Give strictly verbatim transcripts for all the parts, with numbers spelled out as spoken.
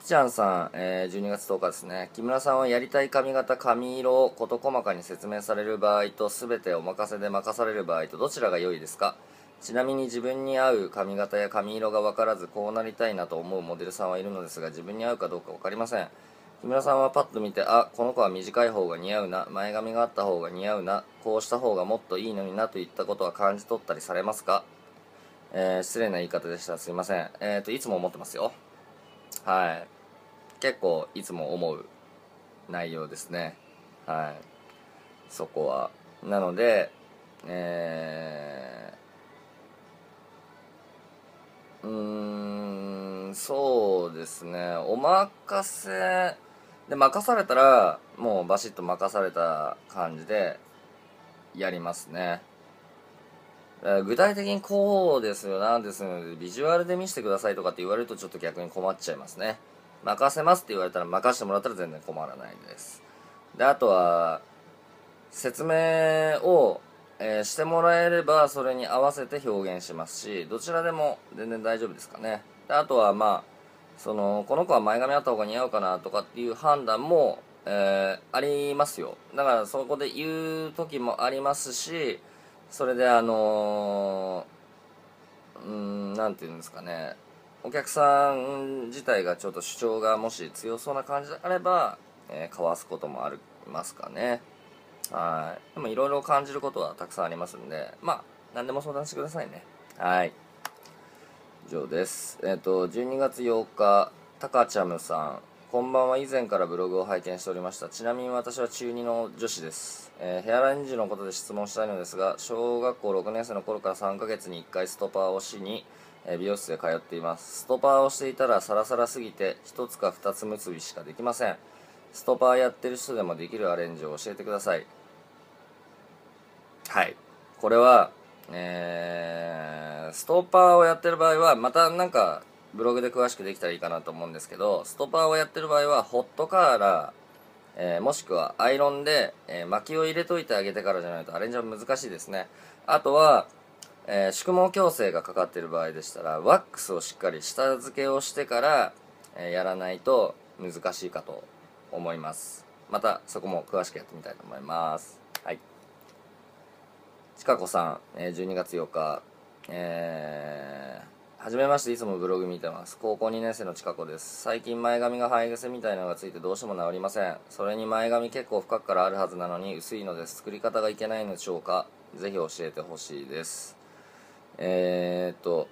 ちゃんさん、えー、じゅうにがつとおかですね。木村さんはやりたい髪型、髪色を事細かに説明される場合と全てお任せで任される場合とどちらが良いですか？ちなみに自分に合う髪型や髪色が分からずこうなりたいなと思うモデルさんはいるのですが、自分に合うかどうか分かりません。木村さんはパッと見て、あ、この子は短い方が似合うな、前髪があった方が似合うな、こうした方がもっといいのになといったことは感じ取ったりされますか？えー、失礼な言い方でしたらすいません。えーと、いつも思ってますよ。はい。結構いつも思う内容ですね。はい。そこは。なので、えー、うーん、そうですね。お任せ、で、任されたら、もうバシッと任された感じでやりますね。具体的にこうですよ、なんですよ、ビジュアルで見せてくださいとかって言われるとちょっと逆に困っちゃいますね。任せますって言われたら任せてもらったら全然困らないです。で、あとは、説明を、えーしてもらえればそれに合わせて表現しますし、どちらでも全然大丈夫ですかね。で、あとはまあ、その、この子は前髪あった方が似合うかなとかっていう判断も、えーありますよ。だからそこで言う時もありますし、それであのー、うーん、なんていうんですかね、お客さん自体がちょっと主張がもし強そうな感じであれば、えー、かわすこともありますかね。はい。でもいろいろ感じることはたくさんありますんで、まあ、何でも相談してくださいね。はい。以上です。えっ、と、じゅうにがつようか、たかちゃむさん。こんばんは。以前からブログを拝見しておりました。ちなみに私は中にの女子です。えーヘアアレンジのことで質問したいのですが、小学校ろくねん生の頃からさんかげつにいっかいストパーをしに、えー美容室で通っています。ストパーをしていたらサラサラすぎてひとつかふたつ結びしかできません。ストパーやってる人でもできるアレンジを教えてください。はい。これは、えー、ストッパーをやってる場合は、またなんか、ブログで詳しくできたらいいかなと思うんですけど、ストッパーをやってる場合は、ホットカーラー、えー、もしくはアイロンで、えー、薪を入れといてあげてからじゃないとアレンジは難しいですね。あとは、えー、宿毛矯正がかかっている場合でしたら、ワックスをしっかり下付けをしてから、えー、やらないと難しいかと思います。また、そこも詳しくやってみたいと思います。はい。ちかこさん、えー、じゅうにがつようか、えー、はじめまして、いつもブログ見てます。高校にねん生のちかこです。最近前髪が生え癖みたいなのがついてどうしても治りません。それに前髪結構深くからあるはずなのに薄いのです。作り方がいけないのでしょうか？ぜひ教えてほしいです。えーっと、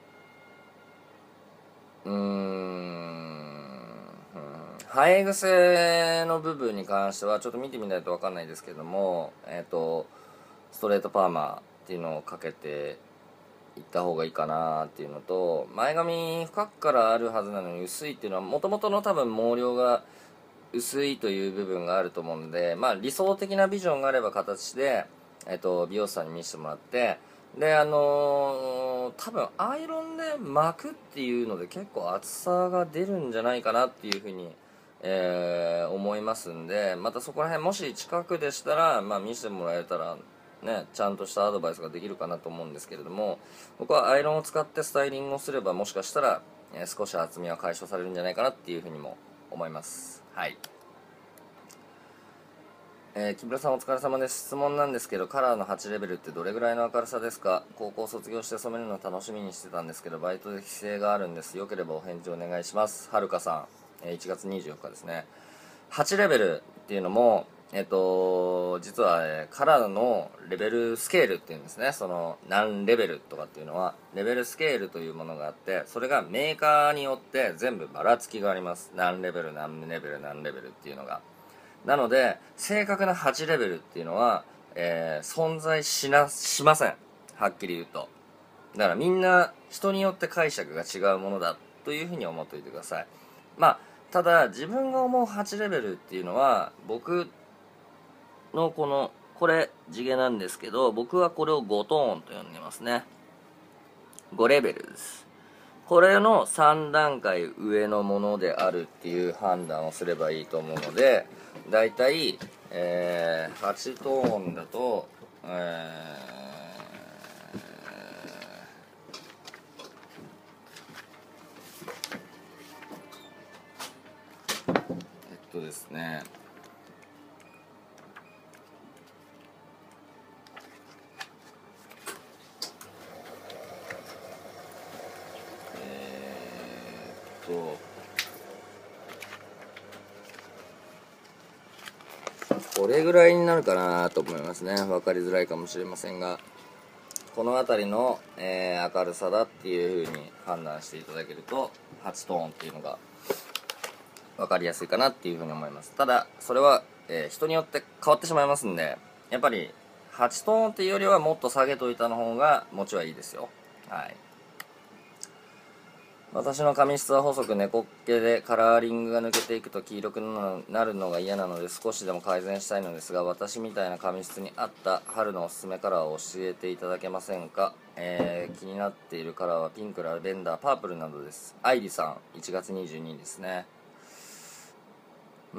うーん、生え癖の部分に関してはちょっと見てみないと分かんないですけども、えーっと、ストレートパーマっていうのをかけていった方がいいかなっていうのと、前髪深くからあるはずなのに薄いっていうのはもともとの多分毛量が薄いという部分があると思うので、まあ理想的なビジョンがあれば形で、えっと、美容師さんに見せてもらって、で、あのー多分アイロンで巻くっていうので結構厚さが出るんじゃないかなっていうふうに、えー思いますんで、またそこら辺もし近くでしたら、まあ見せてもらえたら、ね、ちゃんとしたアドバイスができるかなと思うんですけれども、僕はアイロンを使ってスタイリングをすればもしかしたら、えー少し厚みは解消されるんじゃないかなっていうふうにも思います。はい。えー木村さんお疲れ様です。質問なんですけど、カラーのはちレベルってどれぐらいの明るさですか？高校卒業して染めるの楽しみにしてたんですけど、バイトで規制があるんです。よければお返事お願いします。はるかさん、えーいちがつにじゅうよっかですね。はちレベルっていうのも、えっと、実は、えーカラーのレベルスケールっていうんですね。その、何レベルとかっていうのは、レベルスケールというものがあって、それがメーカーによって全部ばらつきがあります。何レベル、何レベル、何レベルっていうのが。なので、正確なはちレベルっていうのは、えー存在しな、しません。はっきり言うと。だからみんな人によって解釈が違うものだというふうに思っておいてください。まあ、ただ自分が思うはちレベルっていうのは、僕のこの、これ地毛なんですけど、僕はこれをごトーンと呼んでますね。ごレベルです。これのさん段階上のものであるっていう判断をすればいいと思うので、だいたい、えー、はちトーンだと、えですね、えー、っとこれぐらいになるかなと思いますね。分かりづらいかもしれませんが、この辺りの、えー、明るさだっていう風に判断していただけるとはちトーンっていうのが分かりやすいかなっていう風に思います。ただそれは、えー、人によって変わってしまいますんで、やっぱりはちトーンっていうよりはもっと下げといたの方が持ちはいいですよ。はい。私の髪質は細く猫っ毛でカラーリングが抜けていくと黄色くなるのが嫌なので少しでも改善したいのですが、私みたいな髪質に合った春のおすすめカラーを教えていただけませんか？えー、気になっているカラーはピンク、ラベンダー、パープルなどです。愛理さん、いちがつにじゅうににちですね。うー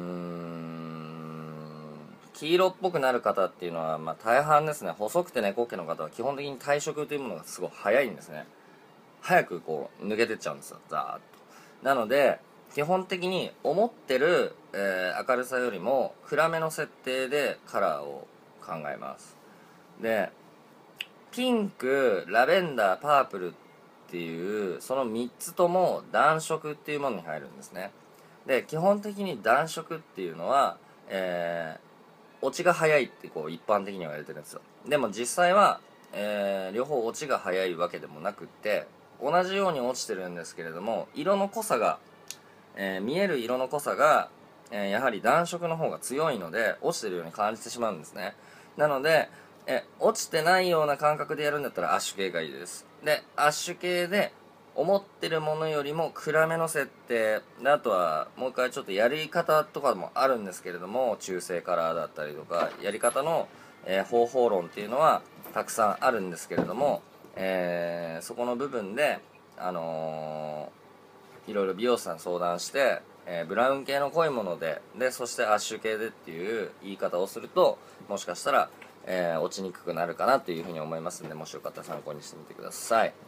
ん黄色っぽくなる方っていうのは、まあ、大半ですね。細くて猫っ毛の方は基本的に退色というものがすごい早いんですね。早くこう抜けてっちゃうんですよ、ザーッと。なので基本的に思ってる、えー、明るさよりも暗めの設定でカラーを考えます。でピンク、ラベンダー、パープルっていうそのみっつとも暖色っていうものに入るんですね。で基本的に暖色っていうのは、えー、落ちが早いってこう一般的には言われてるんですよ。でも実際は、えー、両方落ちが早いわけでもなくって、同じように落ちてるんですけれども、色の濃さが、えー、見える色の濃さが、えー、やはり暖色の方が強いので落ちてるように感じてしまうんですね。なのでえ落ちてないような感覚でやるんだったらアッシュ系がいいです。でアッシュ系で思ってるものよりも暗めの設定で、あとはもう一回ちょっとやり方とかもあるんですけれども、中性カラーだったりとかやり方の、えー、方法論っていうのはたくさんあるんですけれども、えー、そこの部分で、あのー、いろいろ美容師さん相談して、えー、ブラウン系の濃いものででそしてアッシュ系でっていう言い方をすると、もしかしたら、えー、落ちにくくなるかなというふうに思いますので、もしよかったら参考にしてみてください。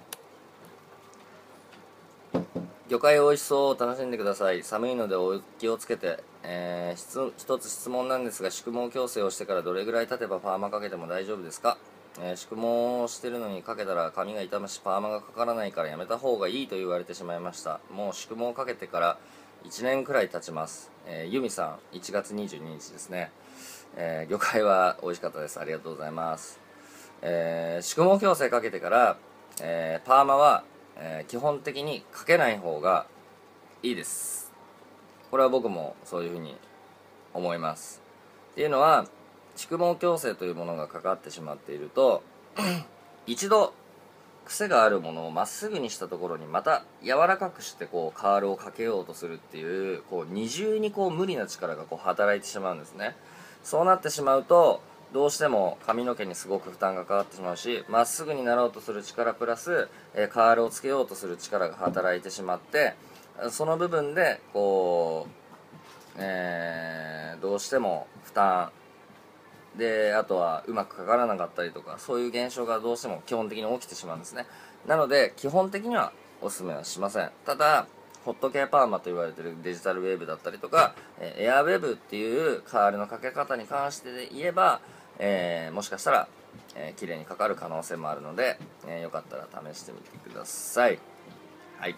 魚介おいしそう、楽しんでください。寒いのでお気をつけて、えー、一つ質問なんですが、宿毛矯正をしてからどれぐらい経てばパーマかけても大丈夫ですか？えー、宿毛をしてるのにかけたら髪が傷むしパーマがかからないからやめた方がいいと言われてしまいました。もう宿毛をかけてからいちねんくらい経ちます。えー、ユミさん、いちがつにじゅうににちですね。えー、魚介は美味しかったです。ありがとうございます。えー、宿毛矯正かけてから、えー、パーマはえー、基本的にかけない方がいいです。これは僕もそういうふうに思います。っていうのは、宿毛矯正というものがかかってしまっていると一度癖があるものをまっすぐにしたところにまた柔らかくしてこうカールをかけようとするっていう、こう二重にこう無理な力がこう働いてしまうんですね。そうなってしまうとどうしても髪の毛にすごく負担がかかってしまうし、まっすぐになろうとする力プラス、えー、カールをつけようとする力が働いてしまって、その部分でこう、えー、どうしても負担で、あとはうまくかからなかったりとか、そういう現象がどうしても基本的に起きてしまうんですね。なので基本的にはおすすめはしません。ただホット系パーマと言われているデジタルウェーブだったりとか、えー、エアウェーブっていうカールのかけ方に関してで言えば、えー、もしかしたら、えー、綺麗にかかる可能性もあるので、えー、よかったら試してみてください。はい。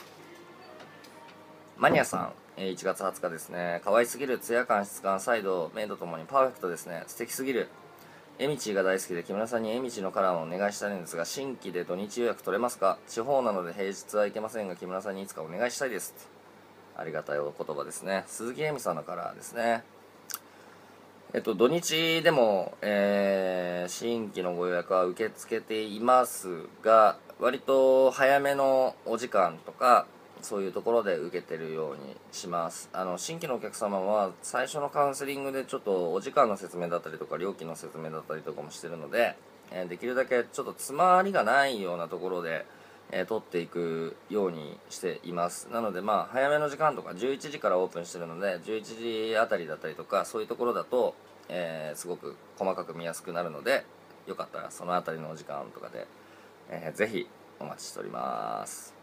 マニアさん、えー、いちがつはつかですね。可愛すぎる、ツヤ感、質感、サイド、明度ともにパーフェクトですね。素敵すぎる。エミチが大好きで木村さんにエミチのカラーをお願いしたいんですが、新規で土日予約取れますか？地方なので平日は行けませんが木村さんにいつかお願いしたいです。ありがたいお言葉ですね。鈴木恵美さんのカラーですね。えっと土日でも、えー、新規のご予約は受け付けていますが、割と早めのお時間とかそういうところで受けてるようにします。あの新規のお客様は最初のカウンセリングでちょっとお時間の説明だったりとか料金の説明だったりとかもしてるので、えー、できるだけちょっと詰まりがないようなところで、えー、取っていくようにしています。なのでまあ早めの時間とかじゅういちじからオープンしてるのでじゅういちじあたりだったりとかそういうところだと、えー、すごく細かく見やすくなるので、よかったらそのあたりのお時間とかで、えー、ぜひお待ちしております。